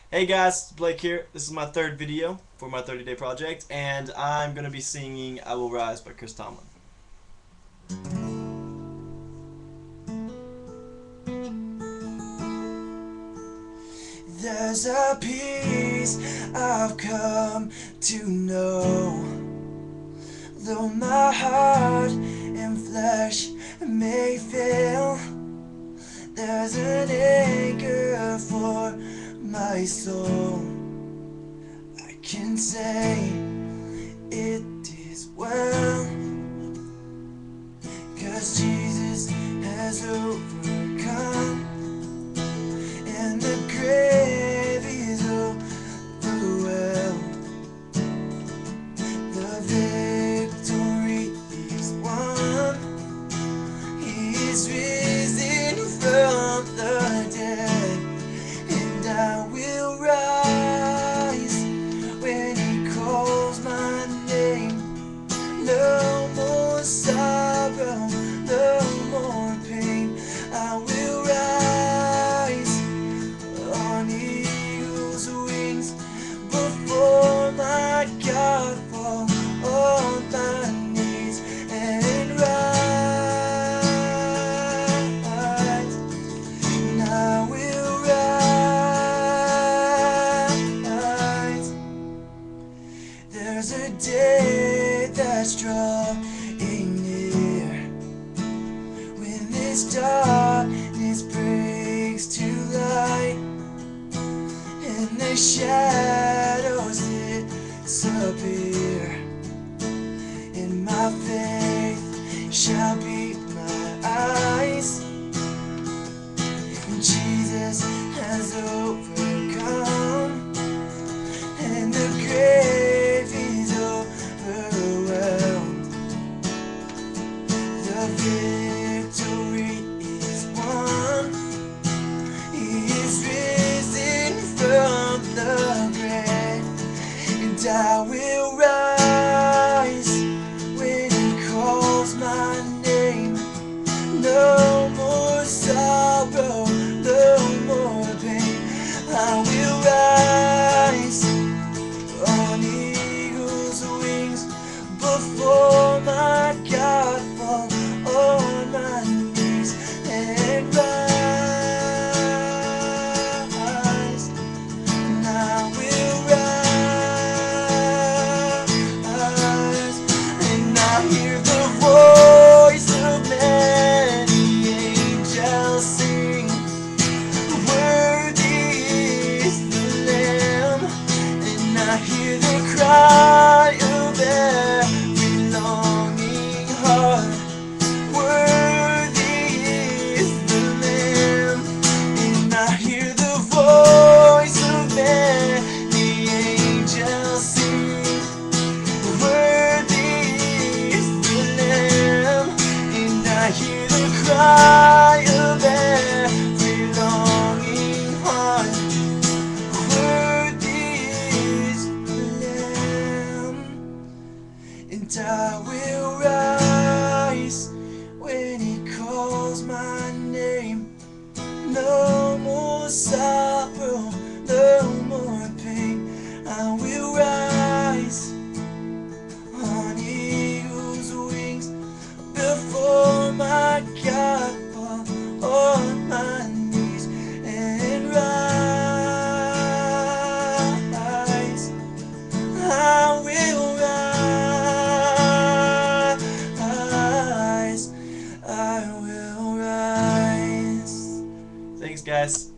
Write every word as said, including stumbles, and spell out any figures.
Hey guys, Blake here. This is my third video for my thirty day project, and I'm going to be singing I Will Rise by Chris Tomlin. There's a peace I've come to know, though my heart and flesh may fail. There's an anchor for my soul. I can say it is well, 'cause Jesus has overcome, and the grave is overwhelmed. The victory is won. He is risen from the dead, and I will rise when He calls my name. No more sorrow, no more pain. I will rise on eagle's wings before my God, fall on my knees and rise. And I will rise. There's a day that's drawing near, when this darkness breaks to light, and the shadows disappear, and my faith shall be my eyes, and Jesus has overcome, and the grave is overwhelmed. The victory is won. He is risen from the grave, and I will rise when He calls my name. No more sorrow, no more pain. I will rise on eagle's wings before my God, fall on my knees and rise. And I will rise, and I hear the voice of many angels sing, worthy is the Lamb. And I hear the cry of every longing heart, worthy is the Lamb. And I hear the voice of many angels sing, worthy is the Lamb. And I hear the cry of every longing heart, worthy is the Lamb. And I will rise when He calls my name. No more sorrow, no more pain. I will rise on eagle's wings before my God, fall on my knees and rise. I will rise. I will rise. Thanks, guys.